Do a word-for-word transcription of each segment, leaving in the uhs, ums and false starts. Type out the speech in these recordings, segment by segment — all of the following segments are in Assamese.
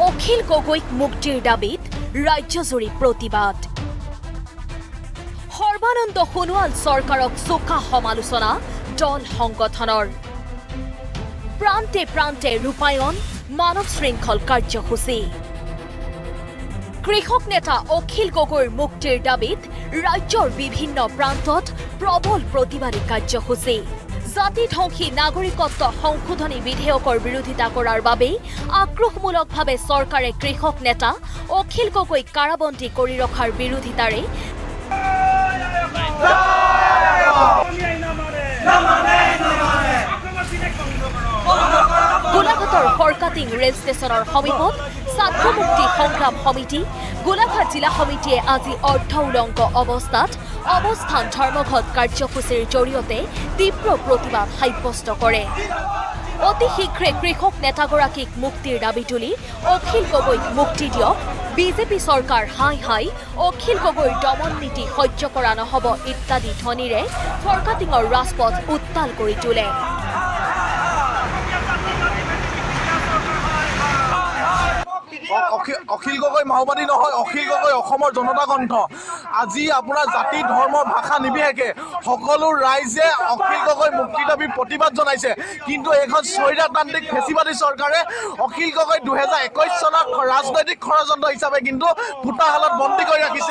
অখিল গগৈক মুক্তিৰ দাবীত ৰাজ্যজুৰি প্ৰতিবাদ। সৰ্বানন্দ সোণোৱাল চৰকাৰক চোকা সমালোচনা দল সংগঠনৰ। প্ৰান্তে প্ৰান্তে ৰূপায়ণ মানৱ শৃংখল কাৰ্যসূচী। কৃষক নেতা অখিল গগৈৰ মুক্তিৰ দাবীত ৰাজ্যৰ বিভিন্ন প্ৰান্তত প্ৰবল প্ৰতিবাদী কাৰ্যসূচী। জাতি ধ্বংসী নাগৰিকত্ব সংশোধনী বিধেয়কৰ বিৰোধিতা কৰাৰ বাবে আক্ৰোশমূলকভাৱে চৰকাৰে কৃষক নেতা অখিল গগৈক কাৰাবন্দী কৰি ৰখাৰ বিৰোধিতাৰে গোলাঘাটৰ ফৰকাটিং ৰেল ষ্টেচনৰ সমীপত ছাত্ৰ মুক্তি সংগ্ৰাম সমিতি গোলাঘাট জিলা সমিতিয়ে আজি অৰ্ধ উলংগ অৱস্থাত অৱস্থান ধৰ্মঘট কাৰ্যসূচীৰ জৰিয়তে তীব্ৰ প্ৰতিবাদ সাব্যস্ত কৰে। অতি শীঘ্ৰে কৃষক নেতাগৰাকীক মুক্তিৰ দাবী তুলি অখিল গগৈক মুক্তি দিয়ক, বিজেপি চৰকাৰ হাই হাই, অখিল গগৈৰ দমন নীতি সহ্য কৰা নহ'ব ইত্যাদি ধ্বনিৰে ফৰকাটিঙৰ ৰাজপথ উত্তাল কৰি তোলে। অখিল গগৈ মাওবাদী নহয়, অখিল গগৈ অসমৰ জনতা কণ্ঠ। আজি আপোনাৰ জাতি ধৰ্ম ভাষা নিৰ্বিশেষে সকলো ৰাইজে অখিল গগৈ মুক্তি দাবী প্ৰতিবাদ জনাইছে। কিন্তু এইখন স্বৈৰতান্ত্ৰিক ফেচিবাদী চৰকাৰে অখিল গগৈ দুহেজাৰ একৈশ চনত ৰাজনৈতিক ষড়যন্ত্ৰ হিচাপে কিন্তু ফুটাশালত বন্দী কৰি ৰাখিছে।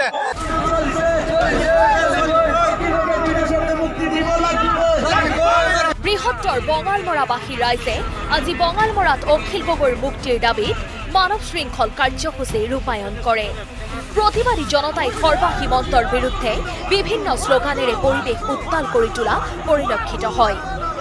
বৃহত্তৰ বঙালমৰাবাসী ৰাইজে আজি বঙালমৰাত অখিল গগৈৰ মুক্তিৰ দাবীত মানৱ শৃংখল কাৰ্যসূচী ৰূপায়ণ কৰে। প্ৰতিবাদী জনতাই সৰ্বা সীমন্তৰ বিৰুদ্ধে বিভিন্ন শ্লোগানেৰে পৰিৱেশ উত্তাল কৰি তোলা পৰিলক্ষিত হয়।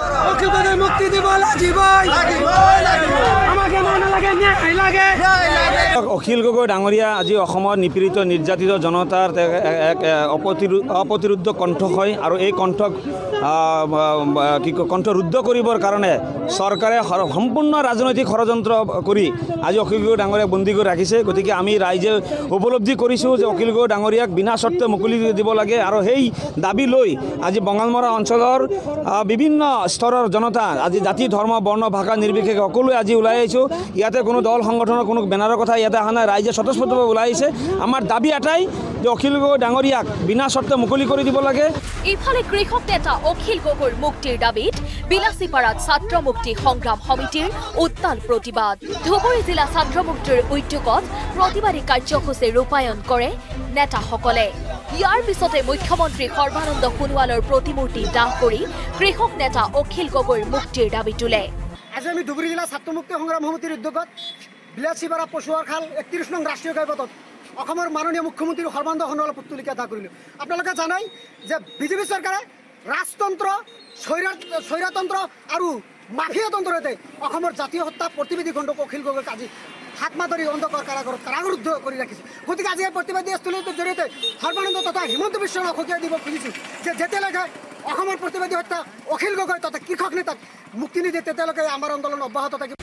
অখিল গগৈ ডাঙৰীয়া আজি অসমৰ নিপীড়িত নিৰ্যাতিত জনতাৰ এক অপ্ৰতিৰোধ কণ্ঠ হয় আৰু এই কণ্ঠক কি কণ্ঠ ৰুদ্ধ কৰিবৰ কাৰণে চৰকাৰে সম্পূৰ্ণ ৰাজনৈতিক ষড়যন্ত্ৰ কৰি আজি অখিল গগৈ ডাঙৰীয়াক বন্দী কৰি ৰাখিছে। গতিকে আমি ৰাইজে উপলব্ধি কৰিছোঁ যে অখিল গগৈ ডাঙৰীয়াক বিনা চৰ্তে মুকলি দিব লাগে আৰু সেই দাবী লৈ আজি বঙালমৰা অঞ্চলৰ বিভিন্ন স্তৰৰ জনতা আজি জাতি ধৰ্ম বৰ্ণ ভাষা নিৰ্বিশেষে সকলোৱে আজি ওলাই আহিছোঁ। ইয়াতে কোনো দল সংগঠনৰ কোনো বেনাৰৰ কথা ইয়াতে অহা নাই, ৰাইজে স্বতঃস্ফূৰ্তভাৱে ওলাই আহিছে। আমাৰ দাবী এটাই যে অখিল গগৈ ডাঙৰীয়াক বিনা চৰ্তে মুকলি কৰি দিব লাগে। ইফালে কৃষক নেতা অখিল গগৈৰ মুক্তিৰ দাবীত বিলাসীপাৰাত ছাত্ৰ মুক্তি সংগ্ৰাম সমিতিৰ উত্তাল প্ৰতিবাদ। ধুবুৰী জিলা ছাত্ৰ মুক্তিৰ উদ্যোগত প্ৰতিবাদী কাৰ্যসূচী ৰূপায়ণ কৰে নেতাসকলে। ইয়াৰ পিছতে মুখ্যমন্ত্ৰী সৰ্বানন্দ সোণোৱালৰ প্ৰতিমূৰ্তি দাহ কৰি কৃষক নেতা অখিল গগৈৰ মুক্তিৰ দাবী তোলে। আজি আমি ধুবুৰী জিলা ছাত্ৰ মুক্তি সংগ্ৰাম সমিতিৰ উদ্যোগত বিলাসীপাৰা পচুৱাৰ খাল একত্ৰিশ নং ৰাষ্ট্ৰীয় ঘাইপথত অসমৰ মাননীয় মুখ্যমন্ত্ৰী সৰ্বানন্দ সোণোৱালৰ পুতলিকা দাহ কৰিলোঁ। আপোনালোকে জানাই যে বিজেপি চৰকাৰে ৰাজতন্ত্ৰ স্বৈৰতন্ত্ৰ আৰু মাফিয়াতন্ত্ৰতে অসমৰ জাতীয় হত্যা প্ৰতিবাদী খণ্ডক অখিল গগৈক আজি হাত মাহ ধৰি অন্ধকাৰ কাৰাগাৰত কাৰাৰুদ্ধ কৰি ৰাখিছে। গতিকে আজি এই প্ৰতিবাদী স্থলীটোৰ জৰিয়তে সৰ্বানন্দ তথা হিমন্ত বিশ্ব শৰ্মাক সকীয়াই দিব খুজিছোঁ যে যেতিয়ালৈকে অসমৰ প্ৰতিবাদী হত্যা অখিল গগৈ তথা কৃষক নেতাক মুক্তি নিদিয়ে তেতিয়ালৈকে আমাৰ আন্দোলন অব্যাহত থাকিব।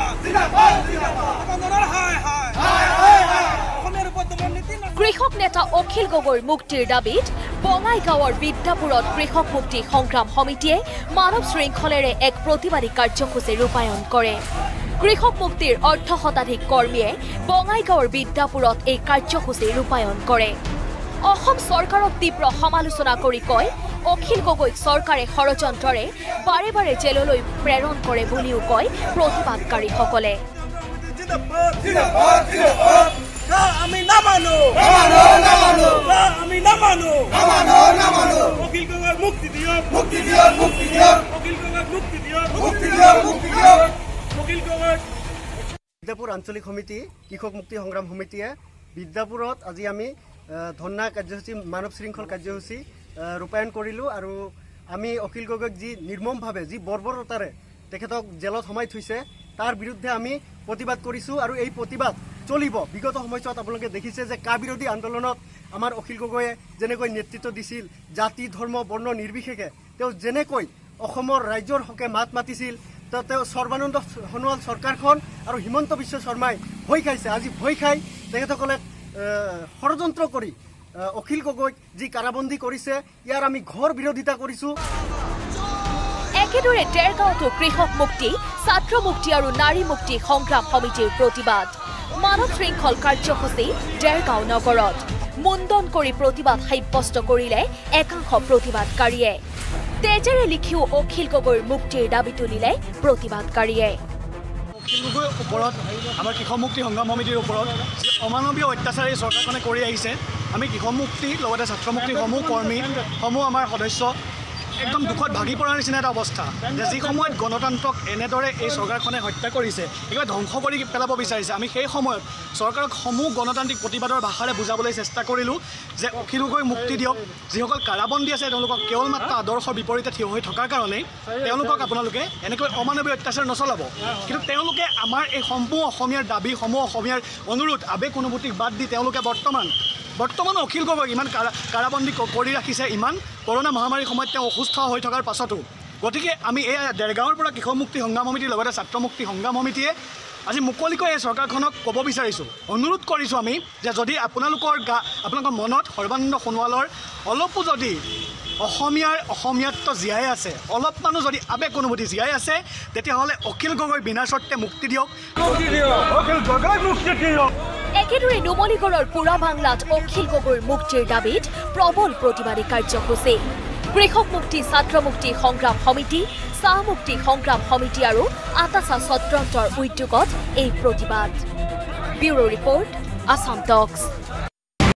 কৃষক নেতা অখিল গগৈৰ মুক্তিৰ দাবীত বঙাইগাঁৱৰ বিদ্যাপুৰত কৃষক মুক্তি সংগ্ৰাম সমিতিয়ে মানৱ শৃংখলেৰে এক প্ৰতিবাদী কাৰ্যসূচী ৰূপায়ণ কৰে। কৃষক মুক্তিৰ অৰ্ধ শতাধিক কৰ্মীয়ে বঙাইগাঁৱৰ বিদ্যাপুৰত এই কাৰ্যসূচী ৰূপায়ণ কৰে। অসম চৰকাৰক তীব্ৰ সমালোচনা কৰি কয় অখিল গগৈক চৰকাৰে ষড়যন্ত্ৰৰে বাৰে বাৰে জেললৈ প্ৰেৰণ কৰে বুলিও কয় প্ৰতিবাদকাৰীসকলে। আমি নামানো আমি নামানো অখিল গগৈক মুক্তি দিয়ক মুক্তি দিয়ক মুক্তি দিয়ক অখিল গগৈক মুক্তি দিয়ক মুক্তি দিয়ক মুক্তি দিয়ক অখিল গগৈ। বিদ্যাপুৰ আঞ্চলিক সমিতি কৃষক মুক্তি সংগ্ৰাম সমিতিয়ে বিদ্যাপুৰত আজি আমি ধৰ্ণা কাৰ্যসূচী মানৱ শৃংখল কাৰ্যসূচী ৰূপায়ণ কৰিলোঁ আৰু আমি অখিল গগৈক যি নিৰ্মমভাৱে যি বৰ্বৰতাৰে তেখেতক জেলত সোমাই থৈছে তাৰ বিৰুদ্ধে আমি প্ৰতিবাদ কৰিছোঁ আৰু এই প্ৰতিবাদ চলিব। বিগত সময়ছোৱাত আপোনালোকে দেখিছে যে কা বিৰোধী আন্দোলনত আমাৰ অখিল গগৈয়ে যেনেকৈ নেতৃত্ব দিছিল, জাতি ধৰ্ম বৰ্ণ নিৰ্বিশেষে তেওঁ যেনেকৈ অসমৰ ৰাইজৰ হকে মাত মাতিছিল, তেওঁ সৰ্বানন্দ সোণোৱাল চৰকাৰখন আৰু হিমন্ত বিশ্ব শৰ্মাই ভয় খাইছে। আজি ভয় খাই তেখেতসকলে ষড়যন্ত্ৰ কৰি অখিল গগৈক যি কাৰাবন্দী কৰিছে ইয়াৰ আমি ঘৰ বিৰোধিতা কৰিছোঁ। একেদৰে ডেৰগাঁৱতো কৃষক মুক্তি ছাত্ৰ মুক্তি আৰু নাৰী মুক্তি সংগ্ৰাম সমিতিৰ প্ৰতিবাদ। মানৱ শৃংখল কাৰ্যসূচী ডেৰগাঁও নগৰত মুণ্ডন কৰি প্ৰতিবাদ সাব্যস্ত কৰিলে একাংশ প্ৰতিবাদকাৰীয়ে তেজেৰে লিখিও অখিল গগৈৰ মুক্তিৰ দাবী তুলিলে প্ৰতিবাদকাৰীয়ে অখিল গগৈৰ ওপৰত আমাৰ কৃষক মুক্তি সংগ্ৰাম সমিতিৰ ওপৰত যি অমানৱীয় অত্যাচাৰ এই চৰকাৰখনে কৰি আহিছে আমি কৃষক মুক্তি লগতে ছাত্ৰ মুক্তি সমূহ কৰ্মী সমূহ আমাৰ সদস্য একদম দুখত ভাগি পৰাৰ নিচিনা এটা অৱস্থা যে যি সময়ত গণতন্ত্ৰক এনেদৰে এই চৰকাৰখনে হত্যা কৰিছে একেবাৰে ধ্বংস কৰি পেলাব বিচাৰিছে আমি সেই সময়ত চৰকাৰক সমূহ গণতান্ত্ৰিক প্ৰতিবাদৰ ভাষাৰে বুজাবলৈ চেষ্টা কৰিলোঁ যে অখিল গগৈ মুক্তি দিয়ক যিসকল কাৰাবন্দী আছে তেওঁলোকক কেৱল মাত্ৰ আদৰ্শৰ বিপৰীতে থিয় হৈ থকাৰ কাৰণেই তেওঁলোকক আপোনালোকে এনেকৈ অমানৱীয় অত্যাচাৰ নচলাব কিন্তু তেওঁলোকে আমাৰ এই সম্পূৰ্ণ অসমীয়াৰ দাবী সমূহ অসমীয়াৰ অনুৰোধ আৱেগ অনুভূতিক বাদ দি তেওঁলোকে বৰ্তমান বৰ্তমান অখিল গগৈক ইমান কাৰা কাৰাবন্দী কৰি ৰাখিছে ইমান কৰোণা মহামাৰীৰ সময়ত তেওঁ অসুস্থ হৈ থকাৰ পাছতো গতিকে আমি এই ডেৰগাঁৱৰ পৰা কৃষক মুক্তি সংগ্ৰাম সমিতিৰ লগতে ছাত্ৰ মুক্তি সংগ্ৰাম সমিতিয়ে আজি মুকলিকৈ এই চৰকাৰখনক ক'ব বিচাৰিছোঁ অনুৰোধ কৰিছোঁ আমি যে যদি আপোনালোকৰ গা আপোনালোকৰ মনত সৰ্বানন্দ সোণোৱালৰ অলপো যদি অসমীয়াৰ অসমীয়াত্ব জীয়াই আছে অলপমানো যদি আৱেগ অনুভূতি জীয়াই আছে তেতিয়াহ'লে অখিল গগৈ বিনা চৰ্তে মুক্তি দিয়ক অখিল গগৈ মুক্তি দিয়ক একেদৰে নুমলীগড়ৰ পুৰা বাংলাত অখিল গগৈৰ মুক্তিৰ দাবীত প্ৰবল প্ৰতিবাদী কাৰ্যসূচী কৃষক মুক্তি ছাত্ৰ মুক্তি সংগ্ৰাম সমিতি চাহ মুক্তি সংগ্ৰাম সমিতি আৰু আটাচা স্বতন্ত্ৰৰ উদ্যোগত এই প্ৰতিবাদ ব্যুৰো ৰিপৰ্ট আসাম টক্স।